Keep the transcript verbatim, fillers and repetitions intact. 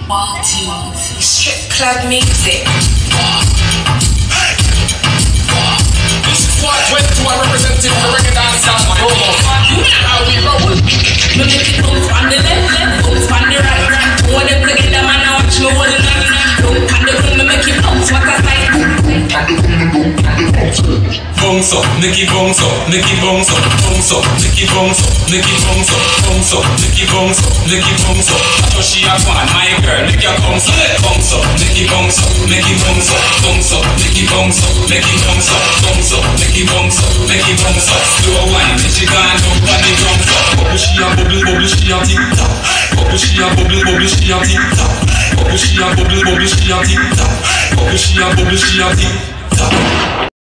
Ball tunes, strip club music. This squad twenty-two, I representing the reggae dance sound. You know how we roll. Me make it bounce on the left, left, bounce on the right, right. Two of them together, man, I watch me hold it on. Don't on the ground, me make it bounce, what a sight. Bounce up, Nicky bounce up, Nicky bounce up, bounce up, Nicky bounce up, Nicky bounce up, bounce up, Nicky bounce up, Nicky bounce up. I thought she had one, my girl, Nicky bounce up, bounce up, Nicky bounce up, Nicky bounce up, bounce up, Nicky bounce up, Nicky bounce up, bounce up, Nicky bounce up, Nicky bounce up. Slow wine, then she gone down, body bounce up. Bubble she a bubble, bubble she a tick tock. Bubble she a bubble, bubble she a tick tock. Bubble she a bubble, bubble she a tick tock. Bubble she a bubble she a tick tock.